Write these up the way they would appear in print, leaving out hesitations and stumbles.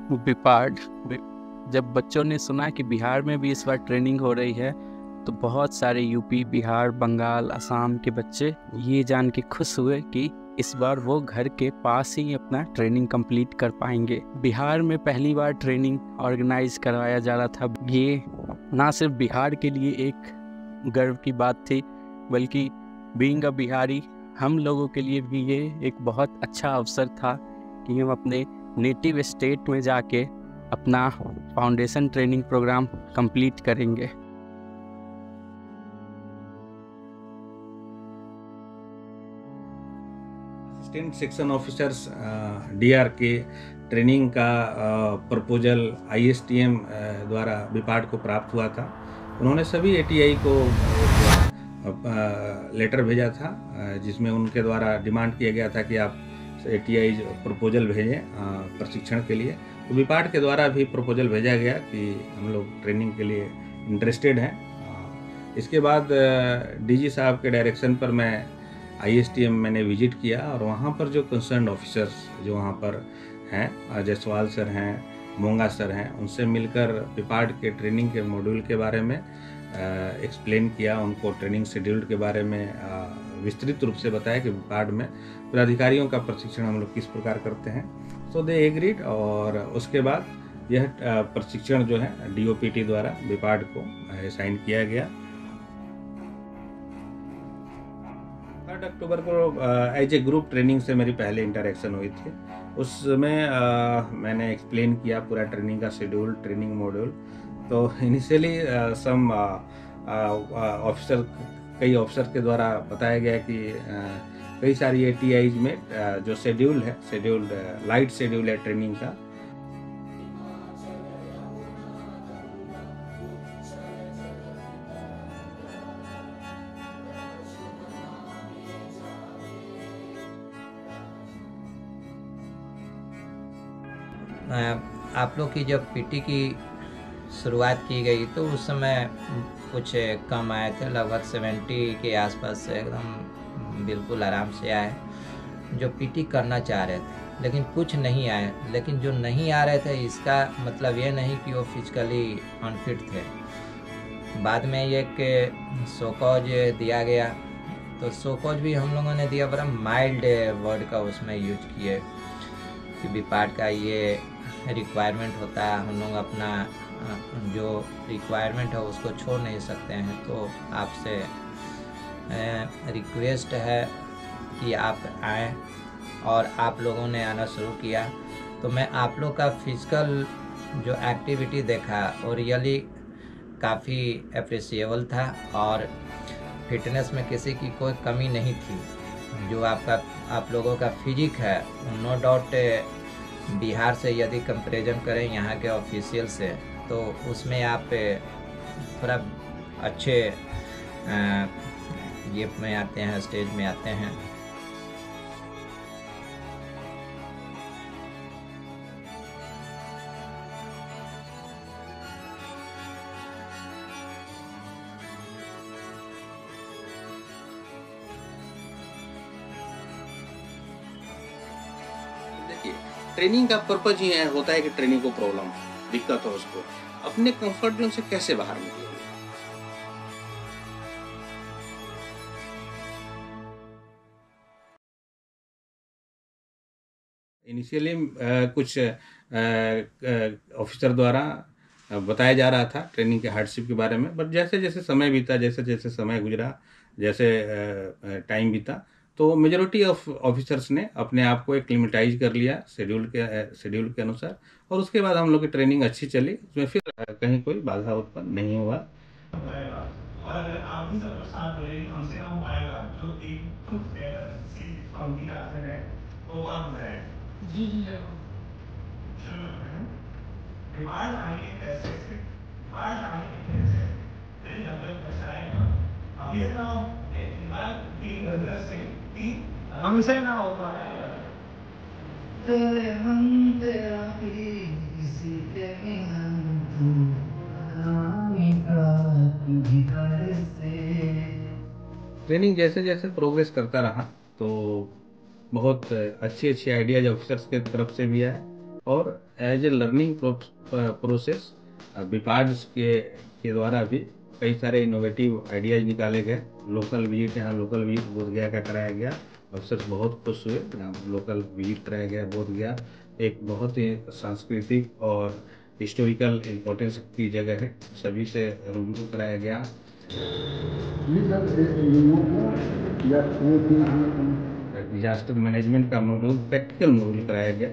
बिपार्ड जब बच्चों ने सुना कि बिहार में भी इस बार ट्रेनिंग हो रही है तो बहुत सारे यूपी, बिहार, बंगाल, असम के बच्चे ये जान के खुश हुए कि इस बार वो घर के पास ही अपना ट्रेनिंग कंप्लीट कर पाएंगे। बिहार में पहली बार ट्रेनिंग ऑर्गेनाइज करवाया जा रहा था। ये ना सिर्फ बिहार के लिए एक गर्व की बात थी, बल्कि बीइंग अ बिहारी हम लोगों के लिए भी ये एक बहुत अच्छा अवसर था कि हम अपने नेटिव स्टेट में जाके अपना फाउंडेशन ट्रेनिंग प्रोग्राम कंप्लीट करेंगे। असिस्टेंट सेक्शन ऑफिसर्स डीआर के ट्रेनिंग का प्रपोजल आईएसटीएम द्वारा बिपार्ड को प्राप्त हुआ था। उन्होंने सभी एटीआई को लेटर भेजा था जिसमें उनके द्वारा डिमांड किया गया था कि आप एटीआई प्रपोजल भेजें प्रशिक्षण के लिए। तो बिपार्ड के द्वारा भी प्रपोजल भेजा गया कि हम लोग ट्रेनिंग के लिए इंटरेस्टेड हैं। इसके बाद डीजी साहब के डायरेक्शन पर मैं आईएसटीएम मैंने विजिट किया और वहाँ पर जो कंसर्न ऑफिसर्स जो वहाँ पर हैं, जायसवाल सर हैं, मोंगा सर हैं, उनसे मिलकर बिपार्ड के ट्रेनिंग के मॉड्यूल के बारे में एक्सप्लेन किया। उनको ट्रेनिंग शेड्यूल के बारे में विस्तृत रूप से बताया कि बिपार्ड में पदाधिकारियों का प्रशिक्षण हम लोग किस प्रकार करते हैं। सो दे एग्रीड और उसके बाद यह प्रशिक्षण जो है डीओपीटी द्वारा बिपार्ड को असाइन किया गया। 3 अक्टूबर को एज ए ग्रुप ट्रेनिंग से मेरी पहले इंटरेक्शन हुई थी। उसमें मैंने एक्सप्लेन किया पूरा ट्रेनिंग का शेड्यूल, ट्रेनिंग मॉड्यूल। तो इनिशियली सम ऑफिसर कई ऑफिसर के द्वारा बताया गया कि कई सारी एटीआईज में जो शेड्यूल है, लाइट शेड्यूल है ट्रेनिंग का। आप लोग की जब पीटी की शुरुआत की गई तो उस समय कुछ कम आए थे, लगभग 70 के आसपास से एकदम बिल्कुल आराम से आए जो पीटी करना चाह रहे थे, लेकिन कुछ नहीं आए। लेकिन जो नहीं आ रहे थे इसका मतलब ये नहीं कि वो फिजिकली अनफिट थे। बाद में एक शोकॉज दिया गया, तो शोकॉज भी हम लोगों ने दिया, बड़ा माइल्ड वर्ड का उसमें यूज किए कि बिपार्ड का ये रिक्वायरमेंट होता है, हम लोग अपना जो रिक्वायरमेंट है उसको छोड़ नहीं सकते हैं। तो आपसे रिक्वेस्ट है कि आप आएँ, और आप लोगों ने आना शुरू किया। तो मैं आप लोग का फिजिकल जो एक्टिविटी देखा और रियली काफ़ी अप्रिशिएबल था, और फिटनेस में किसी की कोई कमी नहीं थी। जो आप लोगों का फिजिक है, नो डाउट बिहार से यदि कंपैरिजन करें यहाँ के ऑफिशियल से, तो उसमें आप थोड़ा अच्छे ये में आते हैं, स्टेज में आते हैं। ट्रेनिंग का पर्पज ही होता है कि ट्रेनिंग को प्रॉब्लम दिक्कत हो, उसको अपने कंफर्ट जोन से कैसे बाहर निकले। इनिशियली कुछ ऑफिसर द्वारा बताया जा रहा था ट्रेनिंग के हार्डशिप के बारे में, बट जैसे जैसे समय बीता, जैसे समय गुजरा, जैसे टाइम बीता, तो मेजोरिटी ऑफ ऑफिसर्स ने अपने आप को एक्लिमेटाइज कर लिया शेड्यूल के अनुसार, और उसके बाद हम लोग की ट्रेनिंग अच्छी चली। उसमें फिर कहीं कोई बाधा उत्पन्न नहीं हुआ। हमसे ना हो पाएगा। ट्रेनिंग जैसे जैसे प्रोग्रेस करता रहा तो बहुत अच्छी आइडियाज ऑफिसर्स के तरफ से भी आए, और as a learning process BIPARD के द्वारा भी कई सारे इनोवेटिव आइडियाज निकाले गए। लोकल विजिट, यहाँ लोकल विजिट बोधगया का कराया गया, अफसर बहुत खुश हुए। लोकल विजिट कराया गया बोधगया, एक बहुत ही सांस्कृतिक और हिस्टोरिकल इम्पोर्टेंस की जगह है, सभी से रूबरू कराया गया। डिजास्टर मैनेजमेंट का मॉड्यूल, प्रैक्टिकल मॉड्यूल कराया गया।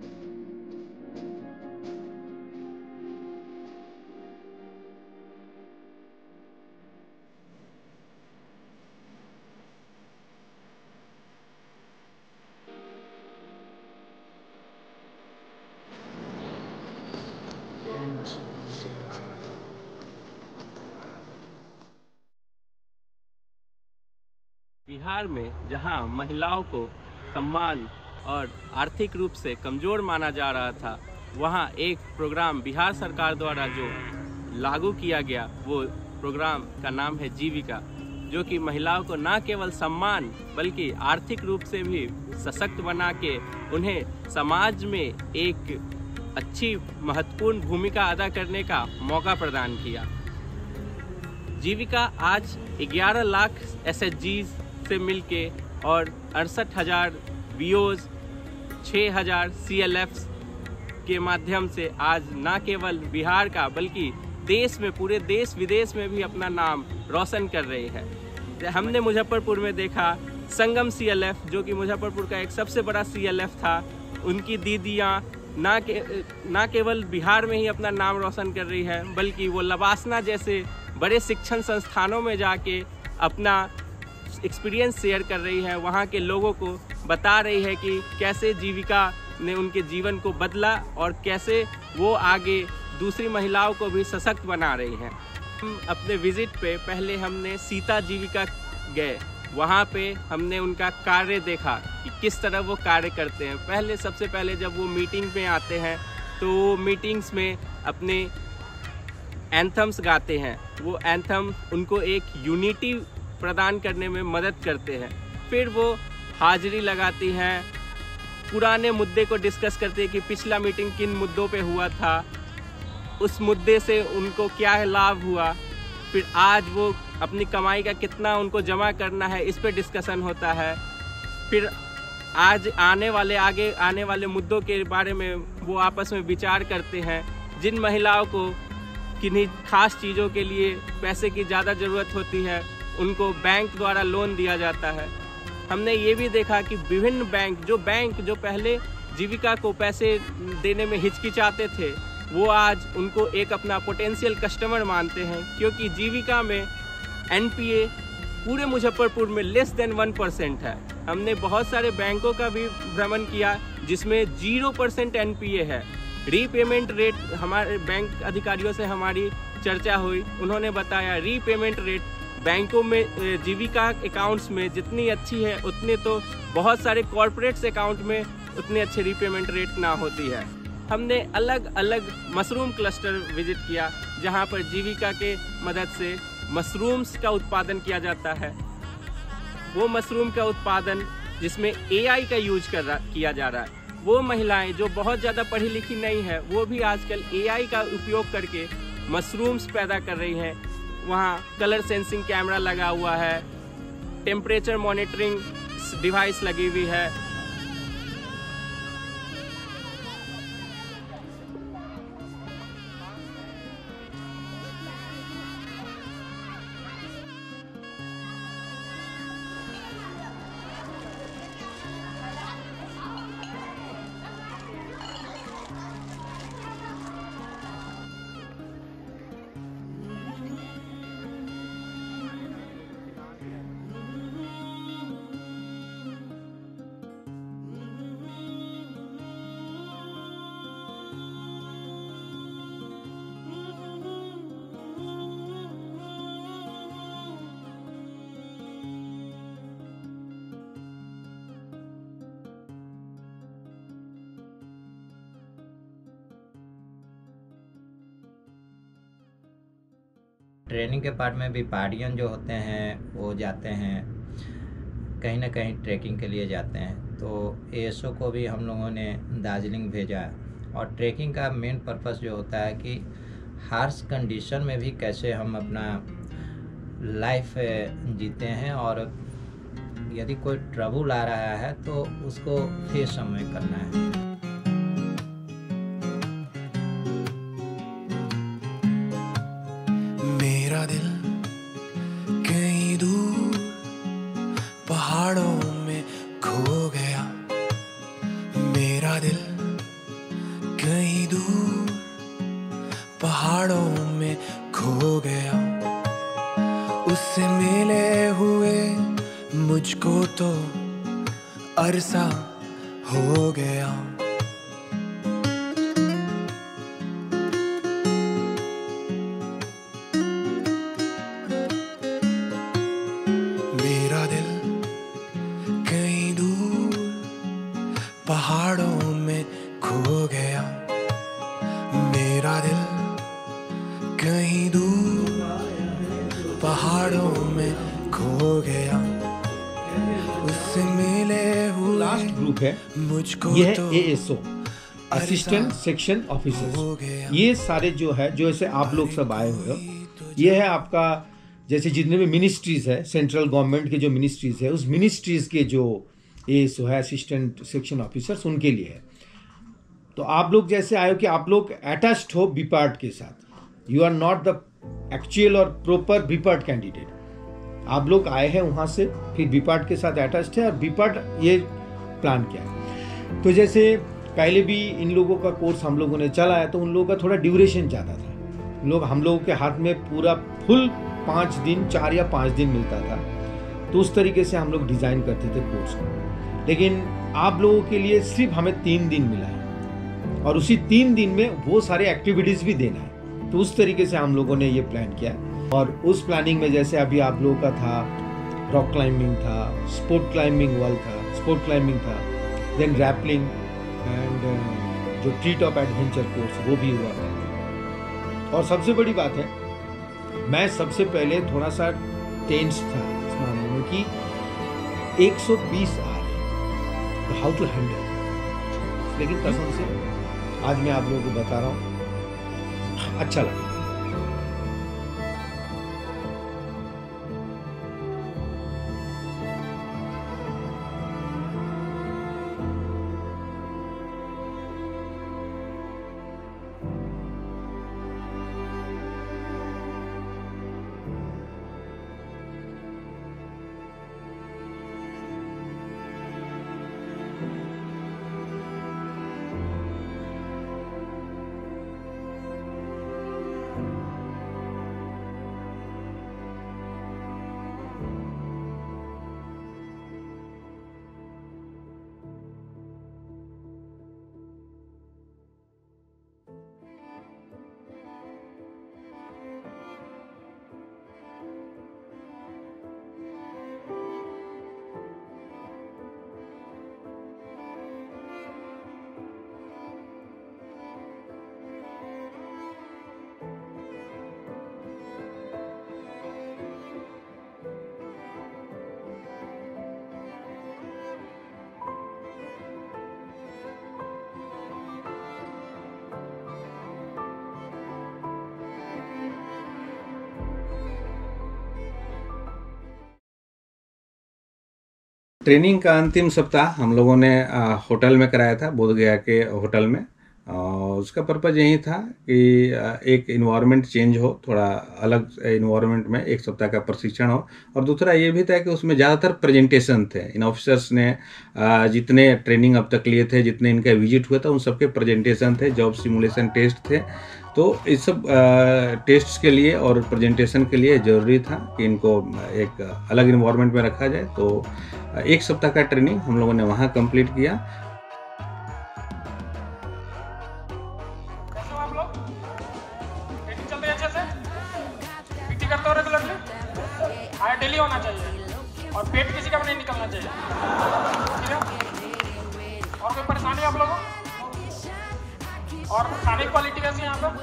बिहार में जहां महिलाओं को सम्मान और आर्थिक रूप से कमज़ोर माना जा रहा था, वहां एक प्रोग्राम बिहार सरकार द्वारा जो लागू किया गया, वो प्रोग्राम का नाम है जीविका, जो कि महिलाओं को न केवल सम्मान बल्कि आर्थिक रूप से भी सशक्त बना के उन्हें समाज में एक अच्छी महत्वपूर्ण भूमिका अदा करने का मौका प्रदान किया। जीविका आज 11 लाख SHGs से मिलके और 68,000 BOs, 6,000 CLFs के माध्यम से आज न केवल बिहार का बल्कि देश में, पूरे देश विदेश में भी अपना नाम रोशन कर रही है। हमने मुजफ्फरपुर में देखा संगम CLF, जो कि मुजफ्फरपुर का एक सबसे बड़ा CLF था, उनकी दीदियाँ ना केवल बिहार में ही अपना नाम रोशन कर रही है, बल्कि वो लबासना जैसे बड़े शिक्षण संस्थानों में जाके अपना एक्सपीरियंस शेयर कर रही है, वहाँ के लोगों को बता रही है कि कैसे जीविका ने उनके जीवन को बदला और कैसे वो आगे दूसरी महिलाओं को भी सशक्त बना रही हैं। हम अपने विजिट पे पहले हमने सीता जीविका गए, वहाँ पे हमने उनका कार्य देखा कि किस तरह वो कार्य करते हैं। सबसे पहले जब वो मीटिंग में आते हैं तो मीटिंग्स में अपने एंथम्स गाते हैं। वो एंथम उनको एक यूनिटी प्रदान करने में मदद करते हैं। फिर वो हाजिरी लगाती हैं, पुराने मुद्दे को डिस्कस करते हैं कि पिछला मीटिंग किन मुद्दों पे हुआ था, उस मुद्दे से उनको क्या लाभ हुआ, फिर आज वो अपनी कमाई का कितना उनको जमा करना है, इस पे डिस्कशन होता है। फिर आज आगे आने वाले मुद्दों के बारे में वो आपस में विचार करते हैं। जिन महिलाओं को किन्हीं खास चीज़ों के लिए पैसे की ज़्यादा ज़रूरत होती है, उनको बैंक द्वारा लोन दिया जाता है। हमने ये भी देखा कि विभिन्न बैंक जो पहले जीविका को पैसे देने में हिचकिचाते थे, वो आज उनको एक अपना पोटेंशियल कस्टमर मानते हैं, क्योंकि जीविका में NPA पूरे मुजफ्फरपुर में लेस देन 1% है। हमने बहुत सारे बैंकों का भी भ्रमण किया जिसमें 0% NPA है। रीपेमेंट रेट, हमारे बैंक अधिकारियों से हमारी चर्चा हुई, उन्होंने बताया रीपेमेंट रेट बैंकों में जीविका अकाउंट्स में जितनी अच्छी है, उतने तो बहुत सारे कॉरपोरेट्स अकाउंट में उतने अच्छे रीपेमेंट रेट ना होती है। हमने अलग अलग मशरूम क्लस्टर विजिट किया, जहां पर जीविका के मदद से मशरूम्स का उत्पादन किया जाता है। वो मशरूम का उत्पादन जिसमें AI का यूज किया जा रहा है। वो महिलाएं जो बहुत ज़्यादा पढ़ी लिखी नहीं है, वो भी आजकल AI का उपयोग करके मशरूम्स पैदा कर रही हैं। वहाँ कलर सेंसिंग कैमरा लगा हुआ है, टेम्परेचर मॉनिटरिंग डिवाइस लगी हुई है। ट्रेनिंग के पार्ट में व्यापारियन जो होते हैं वो जाते हैं कहीं ना कहीं ट्रैकिंग के लिए जाते हैं। तो ASO को भी हम लोगों ने दार्जिलिंग भेजा और ट्रैकिंग का मेन पर्पस जो होता है कि हार्श कंडीशन में भी कैसे हम अपना लाइफ जीते हैं, और यदि कोई ट्रबल आ रहा है तो उसको फेस हमें करना है। मेरा दिल कहीं दूर पहाड़ों में खो गया, मेरा दिल कहीं दूर पहाड़ों में खो गया। उससे मिले हुए मुझको तो अरसा हो गया। मेरा दिल कहीं दूर पहाड़ों में खो गया, मेरा दिल कहीं दूर पहाड़ों में खो गया। उससे मिले हुए लास्ट ग्रुप है, मुझको ये है तो ASO, असिस्टेंट सेक्शन ऑफिसर। ये सारे जो है, जो ऐसे आप लोग सब आए हुए हो, ये है आपका जैसे जितने भी मिनिस्ट्रीज है, सेंट्रल गवर्नमेंट के जो मिनिस्ट्रीज है, उस मिनिस्ट्रीज के जो ASO है, असिस्टेंट सेक्शन ऑफिसर्स, उनके लिए है। तो आप लोग जैसे आए हो कि आप लोग अटैच्ड हो बीपार्ट के साथ, you are not the actual और प्रॉपर बीपार्ट कैंडिडेट। आप लोग आए हैं वहाँ से, फिर बीपार्ट के साथ अटैच्ड है और बीपार्ट ये प्लान किया है। तो जैसे पहले भी इन लोगों का कोर्स हम लोगों ने चला है, तो उन लोगों का थोड़ा ड्यूरेशन ज़्यादा था। हम लोगों के हाथ में पूरा फुल 5 दिन, 4 या 5 दिन मिलता था, तो उस तरीके से हम लोग डिज़ाइन करते थे कोर्स को। लेकिन आप लोगों के लिए सिर्फ हमें 3 दिन मिला है, और उसी 3 दिन में वो सारे एक्टिविटीज़ भी देना है। तो उस तरीके से हम लोगों ने ये प्लान किया। और उस प्लानिंग में जैसे अभी आप लोगों का था, रॉक क्लाइंबिंग था, स्पोर्ट क्लाइंबिंग वॉल था, स्पोर्ट क्लाइंबिंग था, देन रैपलिंग एंड जो ट्री टॉप एडवेंचर कोर्स वो भी हुआ था। और सबसे बड़ी बात है, मैं सबसे पहले थोड़ा सा टेंस था इस मामले में कि 120 आ रहे, तो हाउ टू हैंडल। लेकिन कसम से आज मैं आप लोगों को बता रहा हूँ, अच्छा लगा। ट्रेनिंग का अंतिम सप्ताह हम लोगों ने होटल में कराया था, बोधगया के होटल में। उसका पर्पज़ यही था कि एक इन्वायरमेंट चेंज हो, थोड़ा अलग इन्वायरमेंट में 1 सप्ताह का प्रशिक्षण हो। और दूसरा ये भी था कि उसमें ज़्यादातर प्रेजेंटेशन थे। इन ऑफिसर्स ने जितने ट्रेनिंग अब तक लिए थे, जितने इनका विजिट हुआ था, उन सबके प्रेजेंटेशन थे, जॉब सिमुलेशन टेस्ट थे। तो इस सब टेस्ट्स के लिए और प्रेजेंटेशन के लिए ज़रूरी था कि इनको एक अलग इन्वायरमेंट में रखा जाए। तो 1 सप्ताह का ट्रेनिंग हम लोगों ने वहाँ कंप्लीट किया। आप लोग ट्रेनिंग चल रही है अच्छे से? पीटी करते हो रेगुलरली? हाँ, डेली होना चाहिए, और पेट किसी का भी नहीं निकलना चाहिए, ठीक है? और कोई परेशानी आप लोगों? और खाने की क्वालिटी कैसी है यहाँ पर?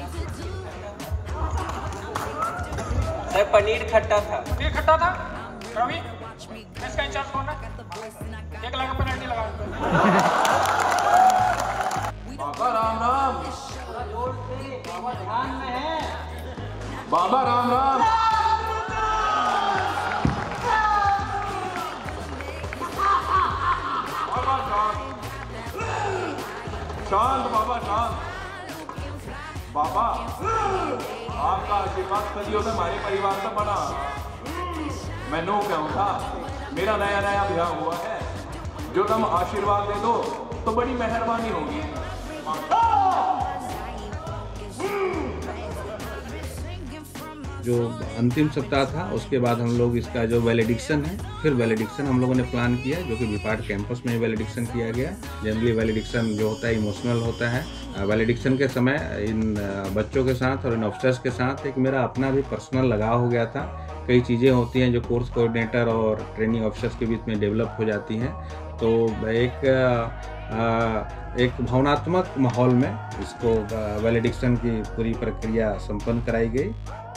सर पनीर खट्टा था। पनीर खट्टा था। रवि, इसका इंचार्ज कौन है? 1 लाख का पेनल्टी लगा। शांत बाबा शांत। बाबा आपका आशीर्वाद सदियों से हमारे परिवार से बना। मैं नो कहूँ था, मेरा नया नया ब्याह हुआ है, जो तुम आशीर्वाद दे दो तो बड़ी मेहरबानी होगी। जो अंतिम सप्ताह था उसके बाद हम लोग इसका जो वैलिडिक्शन है, फिर वैलिडिक्शन हम लोगों ने प्लान किया, जो कि विपाट कैंपस में वैलिडिक्शन किया गया। जनरली वैलिडिक्शन जो होता है इमोशनल होता है। वैलिडिक्शन के समय इन बच्चों के साथ और इन ऑफिसर्स के साथ एक मेरा अपना भी पर्सनल लगाव हो गया था। कई चीज़ें होती हैं जो कोर्स कोऑर्डिनेटर और ट्रेनिंग ऑफिसर्स के बीच में डेवलप हो जाती हैं, तो एक भावनात्मक माहौल में इसको वैलिडिक्शन की पूरी प्रक्रिया संपन्न कराई गई।